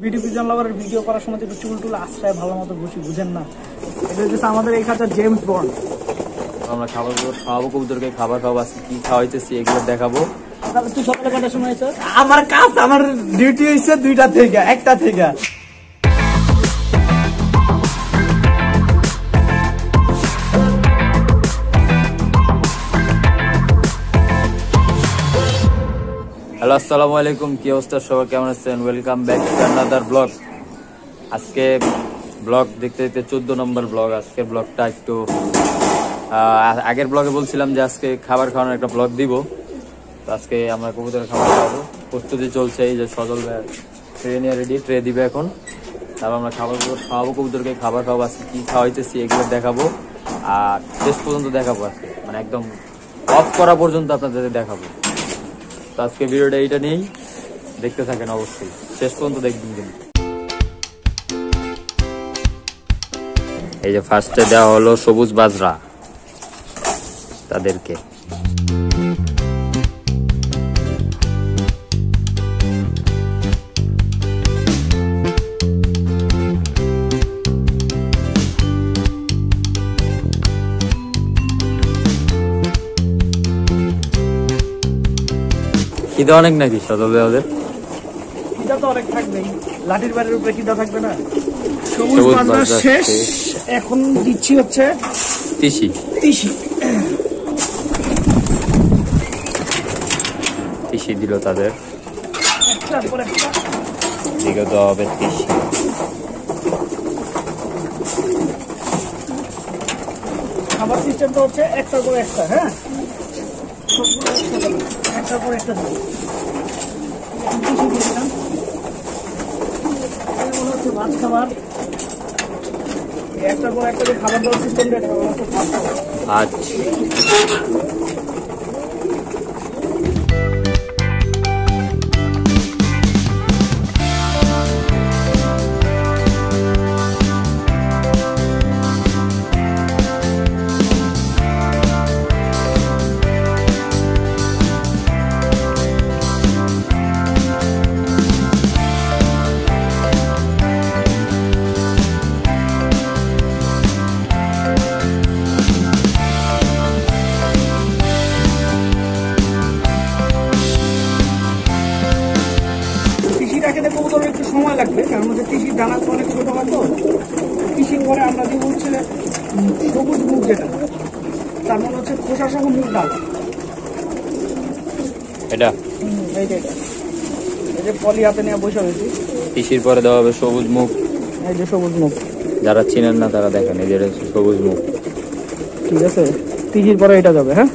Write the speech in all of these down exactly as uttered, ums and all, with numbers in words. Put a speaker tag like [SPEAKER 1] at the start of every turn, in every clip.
[SPEAKER 1] BDP জনলাভারের video করার সময় একটু চুল টুল আশ্রয় ভালো মতো ঘুষি বুঝেন না। এটা হচ্ছে আমাদের এই খাঁচার জেমস বন্ড।
[SPEAKER 2] আমরা খাবার খাওয়াবো, কবুতরকে খাবার খাওয়াবো, আজকে কি খাওয়াইতেছি এগুলো দেখাবো।
[SPEAKER 1] তুই সকালে কটার সময় হয়েছে?
[SPEAKER 3] আমার কাজ, আমার ডিউটি হয়েছে দুইটা থেকে একটা থেকে।
[SPEAKER 2] হ্যালো, আসসালামু আলাইকুম। কি অবস্থা সবাই, কেমন আছেন? Welcome back to another blog. আজকে ব্লগ দেখতে দেখতে চোদ্দ নম্বর ব্লগ। আজকের ব্লগটা একটু আগের ব্লগে বলছিলাম যে আজকে খাবার খাওয়ানোর একটা ব্লগ দিব। তো আজকে আমরা কবুতরের খাবার খাওয়াবো, প্রস্তুতি চলছে। এই যে সজল ভাই ট্রে নিয়ে রেডি, ট্রে দিবে এখন। তারপর আমরা খাবার খাওয়াবো, কবুতরকে খাবার খাওয়াবো, আজকে কি খাওয়াইতেছি এগুলো দেখাবো। আর শেষ পর্যন্ত দেখাবো, আজকে মানে একদম অফ করা পর্যন্ত আপনাদের দেখাবো। তো আজকে ভিডিওটা এইটা নিয়েই দেখতে থাকেন, অবশ্যই শেষ পর্যন্ত দেখবেন কিন্তু। এই যে ফার্স্টে দেওয়া হলো সবুজ বাজরা তাদেরকে। খিদা অনেক নাকি সদল ওদের?
[SPEAKER 1] খিদা তো অনেক থাকবেই, লাঠির বাড়ির উপরে খিদা থাকবে না। সবুজ বাজরা শেষ, এখন দিচ্ছি হচ্ছে
[SPEAKER 2] তিসি।
[SPEAKER 1] তিসি
[SPEAKER 2] তিসি দিল তাদের,
[SPEAKER 1] একটার পর একটা
[SPEAKER 2] দিকে দেওয়া হবে তিসি।
[SPEAKER 1] খাবার সিস্টেমটা হচ্ছে একটার পর একটা। হ্যাঁ, একটার পর একটা মনে হচ্ছে ভাত খাবার। একটার পর একটা খাবার দেওয়ার সিস্টেমটা
[SPEAKER 2] আচ্ছা।
[SPEAKER 1] কবুতরের একটু সময় লাগবে, কারণ হচ্ছে তিসির দানা অনেক ছোট হয়। তো তিসির পরে আমরা দিব হচ্ছে সবুজ মুগ, যেটা তার মানে হচ্ছে খোসা সহ মুগ ডাল।
[SPEAKER 2] এটা
[SPEAKER 1] এইটা এটা এই যে পলি হাতে নিয়ে বসে হয়েছি।
[SPEAKER 2] তিসির পরে দেওয়া হবে সবুজ মুগ।
[SPEAKER 1] এই যে সবুজ মুগ,
[SPEAKER 2] যারা চিনেন না তারা দেখেন, এই যে সবুজ মুগ।
[SPEAKER 1] ঠিক আছে, তিসির পরে এটা যাবে। হ্যাঁ,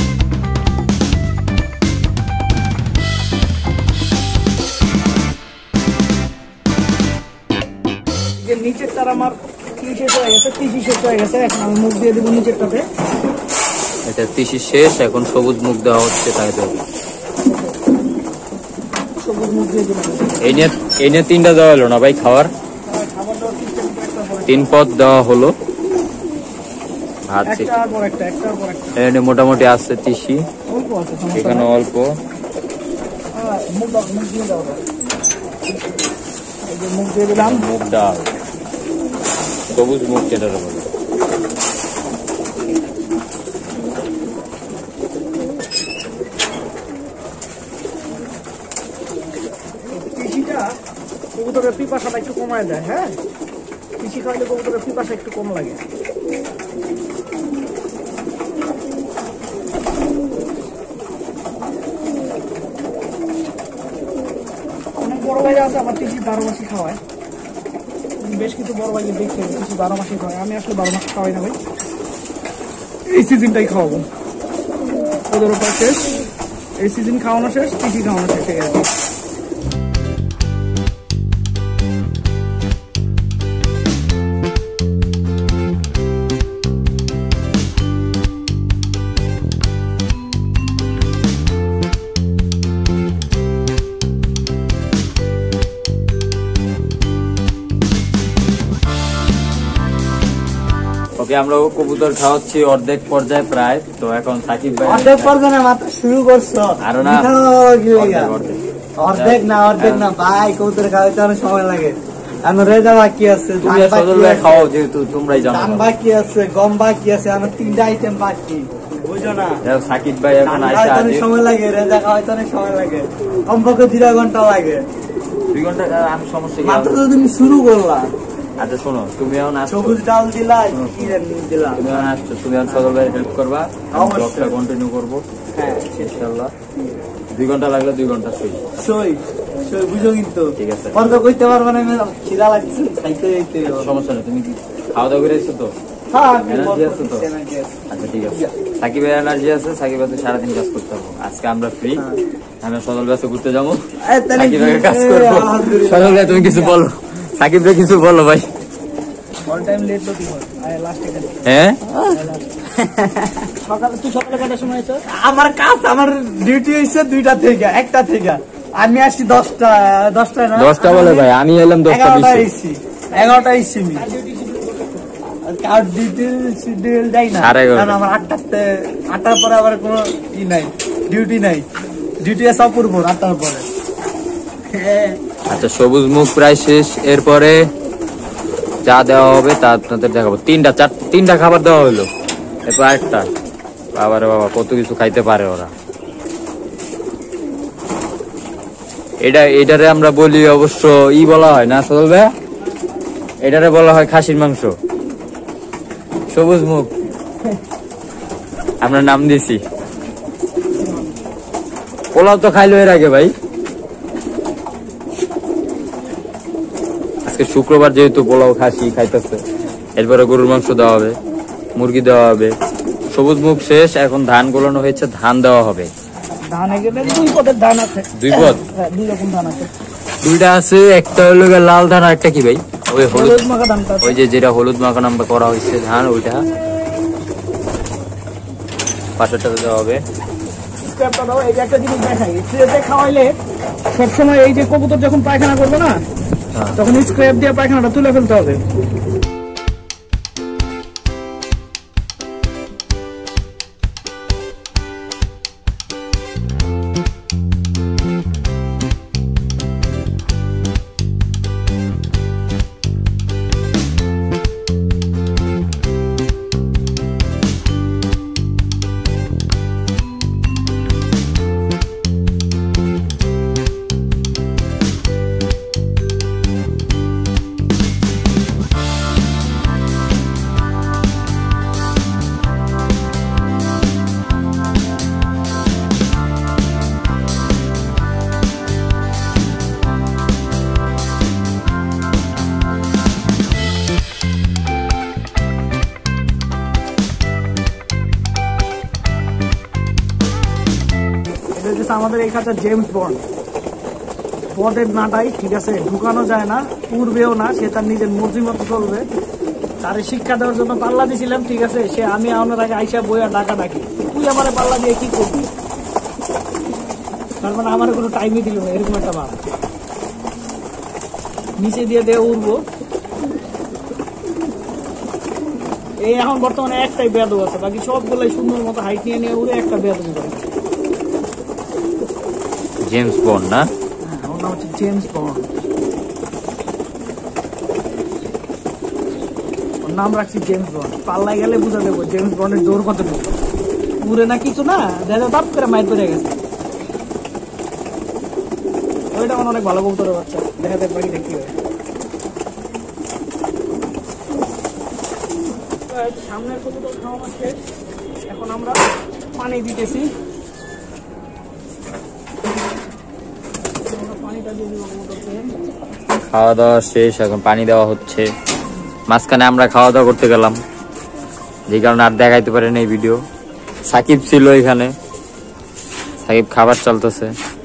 [SPEAKER 1] নিচের তার আমার শেষ হয়ে গেছে, তিসি শেষ হয়ে গেছে। এখন আমি মুখ দিয়ে দেবো নিচেরটাতে।
[SPEAKER 2] এটা তিসি শেষ, এখন সবুজ মুগ দেওয়া হচ্ছে। তাই তো
[SPEAKER 1] সবুজ মুখ দিয়ে দেবো।
[SPEAKER 2] এই নিয়ে এই নিয়ে তিনটা দেওয়া হলো না ভাই খাবার? তিন পদ দেওয়া হলো। এখানে মোটামুটি আসছে তিসি, এখানে অল্প।
[SPEAKER 1] মুখ দিয়ে দিলাম,
[SPEAKER 2] মুগ ডাল, সবুজ মুগ যেটা বলে।
[SPEAKER 1] তিসিটা কবুতরের পিপাসাটা একটু কমায় দেয়। হ্যাঁ, তিসি খাইলে কবুতরের পিপাসা একটু কম লাগে। অনেক বড় ভাই আছে আমার তিসি বারো মাসি খাওয়ায়। বেশ কিছু বড় ভাই দেখছে তিসি বারো মাসি খাওয়ায়। আমি আসলে বারো মাস খাওয়াই না ভাই, এই সিজনটাই খাওয়াবো। ওদের ওপর শেষ, এই সিজন খাওয়ানো শেষ, তিসি খাওয়ানো শেষ হয়ে গেছে।
[SPEAKER 2] ওকে, আমরা কবুতর খাওয়াচ্ছি অর্ধেক পর্যায়ে প্রায়। তো এখন সাকিব ভাই
[SPEAKER 3] অর্ধেক পর্যায়ে মাত্র শুরু করছো,
[SPEAKER 2] আরো না
[SPEAKER 3] অর্ধেক না অর্ধেক না ভাই, কবুতর খাওয়াইতে অনেক সময় লাগে। এখন রেজা বাকি আছে,
[SPEAKER 2] তুমি
[SPEAKER 3] ধান
[SPEAKER 2] সজল
[SPEAKER 3] বাকি
[SPEAKER 2] ভাই
[SPEAKER 3] আছে,
[SPEAKER 2] খাও, যেহেতু তোমরাই জানো।
[SPEAKER 3] ধান বাকি আছে, গম বাকি আছে, এখন তিনটা আইটেম বাকি, বুঝো না?
[SPEAKER 2] দেখো, সাকিব ভাই এখন
[SPEAKER 3] ধান
[SPEAKER 2] আইসা
[SPEAKER 3] খাওয়াইতে অনেক
[SPEAKER 2] আগে
[SPEAKER 3] সময় লাগে, রেজা খাওয়াইতে অনেক সময় লাগে, কমপক্ষে দুই ঘন্টা লাগে।
[SPEAKER 2] দুই ঘন্টা। আমি সমস্যা কি?
[SPEAKER 3] মাত্র তো তুমি শুরু করলা,
[SPEAKER 2] আচ্ছা শোনো, তুমি এখন আসছো,
[SPEAKER 3] সবুজ ডাল দিলা, কি দিলা?
[SPEAKER 2] তুমি এখন আসছো, তুমি এখন সজল ভাই হেল্প করবা,
[SPEAKER 3] অবশ্যই।
[SPEAKER 2] ব্লগটা কন্টিনিউ করবো
[SPEAKER 3] হ্যাঁ
[SPEAKER 2] ইনশাআল্লাহ। দুই ঘন্টা লাগলে দুই ঘন্টা শুই।
[SPEAKER 3] সই সই, বুঝো কিন্তু
[SPEAKER 2] ঠিক আছে।
[SPEAKER 3] পরে তো কইতে পারবো না, খিদা লাগছে, খাইতে যাইতে হবে।
[SPEAKER 2] সমস্যা নেই, তুমি কি খাওয়া দাওয়া করে এসছো তো?
[SPEAKER 3] হ্যাঁ, আমি
[SPEAKER 2] এনার্জি
[SPEAKER 3] বলবো,
[SPEAKER 2] আছে তো?
[SPEAKER 3] এনার্জি আছে।
[SPEAKER 2] আচ্ছা ঠিক আছে। সাকিবের এনার্জি আছে, সাকিব আছে সারাদিন কাজ করতে পারবো। আজকে আমরা ফ্রি, আমরা সজল ভাই ঘুরতে যাবো,
[SPEAKER 3] এই তাহলে
[SPEAKER 2] সাকিব
[SPEAKER 3] কি-
[SPEAKER 2] ভাইয়ের কাজ
[SPEAKER 3] এই,
[SPEAKER 2] করবো।
[SPEAKER 3] আলহামদুলিল্লাহ।
[SPEAKER 2] সজল ভাই তুমি কিছু বলো, সাকিব ভাই কিছু বলো ভাই।
[SPEAKER 1] অল টাইম লেট তো দিও আয় লাস্ট এখানে
[SPEAKER 2] হ্যাঁ
[SPEAKER 1] সকালে তুই সকালে কটার সময় আছো?
[SPEAKER 3] আমার কাজ, আমার ডিউটি হয়েছে দুইটা থেকে একটা থেকে, আমি আসছি দশটা দশটা না
[SPEAKER 2] দশটা বলে ভাই, আমি এলাম দশটা
[SPEAKER 3] এগারোটা
[SPEAKER 2] বিশে।
[SPEAKER 3] এসছি, এগারোটা এসছি আমি। আর ডিউটি শিডিউল যাই না,
[SPEAKER 2] সাড়ে এগারোটা।
[SPEAKER 3] কারণ আমার আটটাতে, আটটার পরে আবার কোনো ই নাই, ডিউটি নাই, ডিউটি আছে অপূর্ব আটটার পরে। হ্যাঁ,
[SPEAKER 2] আচ্ছা, সবুজ মুখ প্রায় শেষ, এরপরে যা দেওয়া হবে তা আপনাদের দেখাবো। তিনটা চার তিনটা খাবার দেওয়া হলো, এরপর আরেকটা। বাবারে বাবা, কত কিছু খাইতে পারে ওরা। এটা এটারে আমরা বলি অবশ্য ই বলা হয় না সজল ভাই, এটারে বলা হয় খাসির মাংস। সবুজ মুখ আমরা নাম দিছি। পোলাও তো খাইলো এর আগে ভাই। আজকে শুক্রবার যেহেতু পোলাও খাসি খাইতেছে, এরপরে গরুর মাংস দেওয়া হবে, মুরগি দেওয়া হবে। সবুজ মুখ শেষ, এখন ধান গোলানো হয়েছে, ধান দেওয়া হবে।
[SPEAKER 1] ধান এখানে দুই পদের ধান আছে।
[SPEAKER 2] দুই পদ?
[SPEAKER 1] হ্যাঁ, দুই রকম ধান আছে।
[SPEAKER 2] দুইটা আছে, একটা হলো গিয়ে লাল ধান আর একটা কি ভাই? ওই হলুদ,
[SPEAKER 1] হলুদ মাখা ধানটা আছে।
[SPEAKER 2] ওই যে যেটা হলুদ মাখা নাম্বার করা হয়েছে ধান, ওইটা পাশেরটা দেওয়া হবে।
[SPEAKER 1] স্ক্র্যাপটা দাও। এই যে একটা জিনিস দেখাই, ট্রেতে খাওয়াইলে সবসময় এই যে কবুতর যখন পায়খানা করবে না,
[SPEAKER 2] হ্যাঁ।
[SPEAKER 1] তখন স্ক্র্যাপ দিয়ে পায়খানাটা তুলে ফেলতে হবে। এটা হচ্ছে আমাদের এই খাঁচার জেমস বন্ড। পদের নাটাই ঠিক আছে, ঢুকানো যায় না, পূর্বেও না, সে তার নিজের মর্জি মতো চলবে। তারে শিক্ষা দেওয়ার জন্য পাল্লা দিয়েছিলাম, ঠিক আছে, সে আমি আমার আগে আইসা বইয়া ডাকা ডাকি, তুই আমার পাল্লা দিয়ে কি করবি? তার মানে আমার কোনো টাইমই দিল না, এরকম একটা ভাব। নিচে দিয়ে দিয়ে উড়বো। এই এখন বর্তমানে একটাই বেয়াদব আছে, বাকি সবগুলাই সুন্দর মতো হাইট নিয়ে নিয়ে উড়ে একটা বেয়াদব করে।
[SPEAKER 2] জেমস বন্ড না?
[SPEAKER 1] হ্যাঁ, ওর নাম হচ্ছে জেমস বন্ড। ওর নাম রাখছি জেমস বন্ড। পাল্লায় গেলে বুঝা দেবো জেমস বন্ডের দৌড় কত নেই, উড়ে না কিছু না, দেখা তাপ করে মাইর পড়ে গেছে। ওইটা আমার অনেক ভালো কবুতরের বাচ্চা, দেখা দেখ বাকিটা কি হয়। সামনের কবুতর খাওয়া শেষ, এখন আমরা পানি দিতেছি। পানিটা দিয়ে দিব কবুতরকে।
[SPEAKER 2] খাওয়া দাওয়া শেষ, এখন পানি দেওয়া হচ্ছে। মাঝখানে আমরা খাওয়া দাওয়া করতে গেলাম, যে কারণে আর দেখাইতে পারেন এই ভিডিও। সাকিব ছিল এখানে, সাকিব খাবার চলতেছে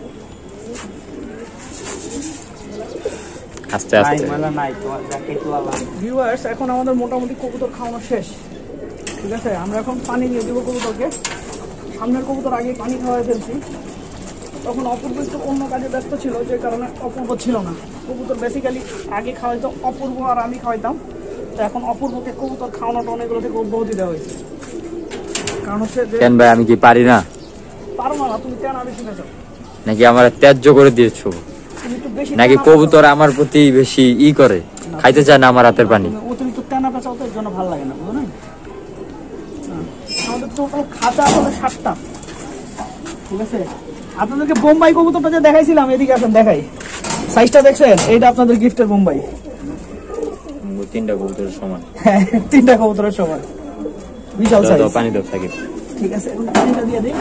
[SPEAKER 2] আস্তে আস্তে।
[SPEAKER 1] ভিউয়ার্স, এখন আমাদের মোটামুটি কবুতর খাওয়ানো শেষ, ঠিক আছে। আমরা এখন পানি দিয়ে দিব কবুতরকে। সামনের কবুতর আগে পানি খাওয়াই ফেলছি, তখন অপূর্ব একটু অন্য কাজে ব্যস্ত ছিল, যে কারণে অপূর্ব ছিল না। কবুতর বেসিক্যালি আগে খাওয়াইতো অপূর্ব আর আমি খাওয়াইতাম, তো এখন অপূর্বকে কবুতর খাওয়ানোটা অনেকগুলো থেকে অব্যাহতি দেওয়া হয়েছে। কারণ হচ্ছে যে
[SPEAKER 2] কেন ভাই, আমি কি পারি না?
[SPEAKER 1] পারো না, তুমি কেন আগে শিখেছ?
[SPEAKER 2] নাকি আমার ত্যায্য করে দিয়েছো,
[SPEAKER 1] তুমি একটু বেশি
[SPEAKER 2] নাকি
[SPEAKER 1] টানা
[SPEAKER 2] কবুতর আমার প্রতি বেশি ই করে, খাইতে চায় না আমার হাতের পানি?
[SPEAKER 1] তুমি অতিরিক্ত টানা পেঁচাও তো এর জন্য ভালো লাগে না, বুঝো না? হ্যাঁ। আমাদের টোটাল খাঁচা আসলে সাতটা, ঠিক আছে? আপনাদেরকে বোম্বাই কবুতরটা যে দেখাইছিলাম, এদিকে আসেন দেখাই, সাইজটা দেখছেন? এইটা আপনাদের গিফটের বোম্বাই।
[SPEAKER 2] তিনটা কবুতরের সমান,
[SPEAKER 1] হ্যাঁ, তিনটা কবুতরের সমান, বিশাল সাইজ।
[SPEAKER 2] পানি দাও থাকে,
[SPEAKER 1] ঠিক আছে, পানিটা দিয়ে দিই।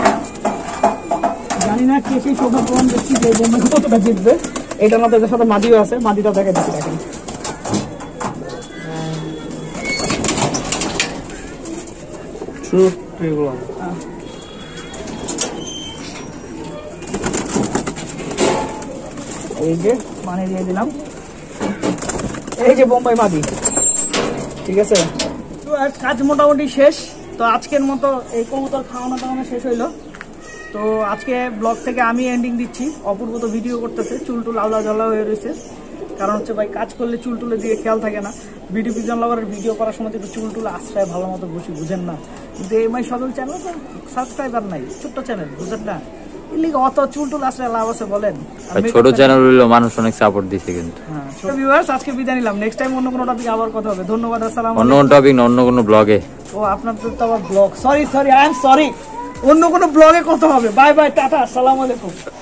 [SPEAKER 1] জানি না কে সেই সৌভাগ্য প্রমাণ দেখছি যে বোম্বাই কতটা জিতবে। এটা আমাদের সাথে মাদিও আছে, মাদিটা দেখা দিচ্ছি দেখেন। এই যে পানি দিয়ে দিলাম, এই যে বোম্বাই মাদি, ঠিক আছে? তো আর কাজ মোটামুটি শেষ। তো আজকের মতো এই কবুতর খাওয়ানো টাওয়ানো শেষ হইলো। তো আজকে ব্লগ থেকে আমি এন্ডিং দিচ্ছি। অপূর্ব তো ভিডিও করতেছে, চুল টুল আওলা জ্বালা হয়ে রয়েছে। কারণ হচ্ছে ভাই কাজ করলে চুল টুলের দিকে খেয়াল থাকে না। বিডি পিজন লাভারের ভিডিও করার সময় একটু চুল টুল আশ্রয় ভালো মতো বসে বুঝেন না। কিন্তু এই মাই সদল চ্যানেল তো সাবস্ক্রাইবার নাই, ছোট্ট চ্যানেল, বুঝেন না? এর লিগে অত চুল টুল আশ্রয় লাভ আছে বলেন?
[SPEAKER 2] ছোট চ্যানেল হইলো মানুষ অনেক সাপোর্ট দিছে কিন্তু।
[SPEAKER 1] হ্যাঁ, ছোট ভিউয়ার্স, আজকে বিদায় নিলাম। নেক্সট টাইম অন্য কোনো টপিক আবার কথা হবে। ধন্যবাদ, আসসালাম।
[SPEAKER 2] অন্য কোনো টপিক না, অন্য কোনো ব্লগে।
[SPEAKER 1] ও আপনাদের তো আবার blog, sorry sorry I am sorry, অন্য কোনো ব্লগে কথা হবে। বাই বাই, টাটা, আসসালামু আলাইকুম।